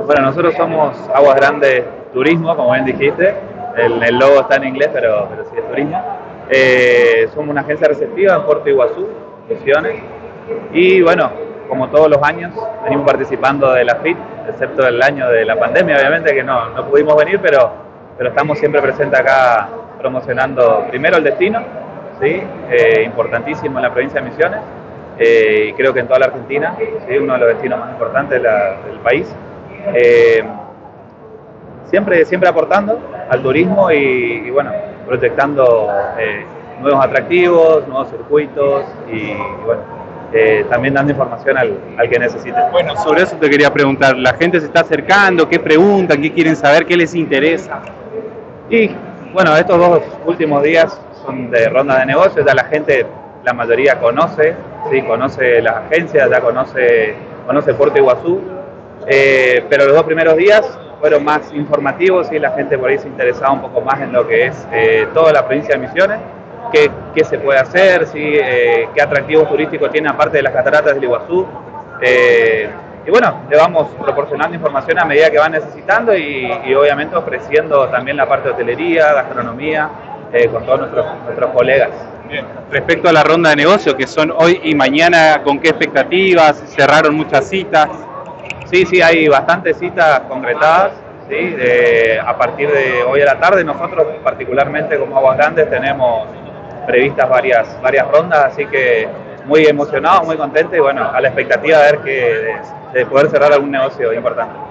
Bueno, nosotros somos Aguas Grandes Turismo, como bien dijiste. El logo está en inglés, pero sí es turismo. Somos una agencia receptiva en Puerto Iguazú, Misiones. Y bueno, como todos los años, venimos participando de la FIT, excepto el año de la pandemia, obviamente, que no pudimos venir, pero estamos siempre presentes acá promocionando primero el destino, ¿sí? Importantísimo en la provincia de Misiones, y creo que en toda la Argentina, ¿sí? Uno de los destinos más importantes del país. Siempre aportando al turismo y bueno, proyectando nuevos atractivos, nuevos circuitos y bueno, también dando información al que necesite. Bueno, sobre eso te quería preguntar, ¿la gente se está acercando? ¿Qué preguntan? ¿Qué quieren saber? ¿Qué les interesa? Y bueno, estos 2 últimos días son de ronda de negocios, ya la gente, la mayoría conoce, ¿sí? Conoce las agencias, ya conoce Puerto Iguazú, pero los 2 primeros días fueron más informativos y la gente por ahí se interesaba un poco más en lo que es toda la provincia de Misiones, qué se puede hacer, ¿sí? Qué atractivos turísticos tiene aparte de las cataratas del Iguazú. Y bueno, le vamos proporcionando información a medida que van necesitando y obviamente ofreciendo también la parte de hotelería, gastronomía, con todos nuestros colegas. Bien. Respecto a la ronda de negocios, que son hoy y mañana, ¿con qué expectativas? ¿Cerraron muchas citas? Sí, hay bastantes citas concretadas, ¿sí? A partir de hoy a la tarde, nosotros particularmente como Aguas Grandes tenemos previstas varias rondas, así que muy emocionados, muy contentos y bueno, a la expectativa de poder cerrar algún negocio importante.